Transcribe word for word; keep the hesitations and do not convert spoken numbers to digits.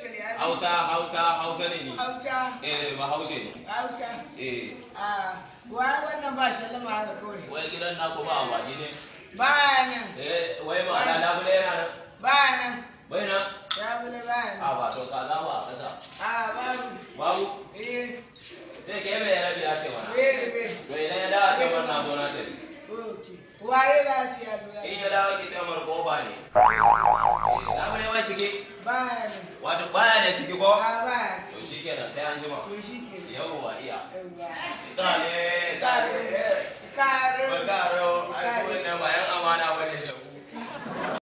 Hausa, Hausa, Hausa ne ni. Hausa. Eh, ba Hausa ne. Hausa. Eh. Ah, wai wannan ba sallama haka kawai. Wai gidan naku ba agwagi ne? Ba nan. Eh, wai ma da labule yana nan? Ba nan. Bai nan? Labule ba nan. A ba to kaza ba a kasa. Ah, babu. Babu? Eh. Sai ke mai rabi ya ce mana. Eh, eh. To idan ya dawo ce mana na zo na tafi. Okay. Waye za su ya doya? In ya dawo ke ce mana ko ba ne. Labule wai ciki? Ba nan. Wato baya da ciki ko? Ah, ba. To shi kenan sai an jima. To shi ke. Yawwa iya.